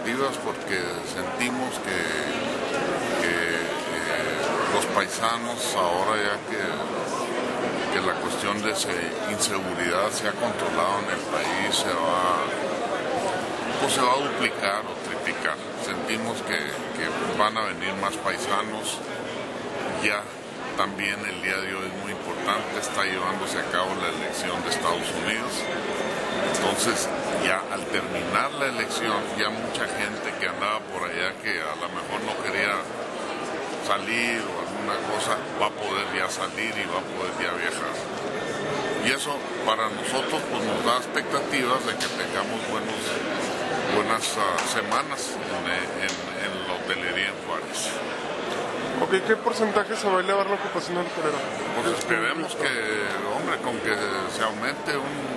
expectativas porque sentimos que los paisanos ahora ya que la cuestión de inseguridad se ha controlado en el país se va a duplicar o triplicar. Sentimos que van a venir más paisanos. Ya también el día de hoy es muy importante, está llevándose a cabo la elección de Estados Unidos. Entonces ya al terminar la elección, ya mucha gente que andaba por allá que a lo mejor no quería salir o alguna cosa, va a poder ya salir y va a poder ya viajar. Y eso para nosotros pues nos da expectativas de que tengamos buenas semanas en la hotelería en Juárez. Ok, ¿qué porcentaje se va a elevar la ocupación hotelera? Pues esperemos que, hombre, con que se aumente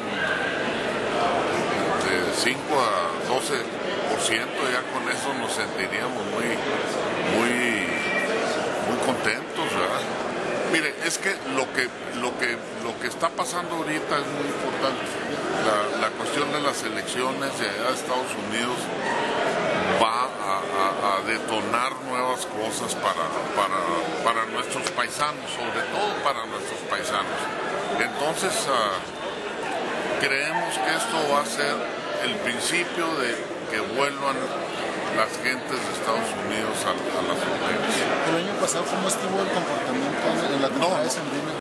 de 5 a 12%, ya con eso nos sentiríamos muy contentos, ¿verdad? Mire, es que lo que está pasando ahorita es muy importante. La cuestión de las elecciones de allá de Estados Unidos va a detonar nuevas cosas para nuestros paisanos, sobre todo para nuestros paisanos. Entonces, creemos que esto va a ser el principio de que vuelvan las gentes de Estados Unidos a las fronteras. El año pasado, ¿cómo estuvo el comportamiento en la temporada de sembrina?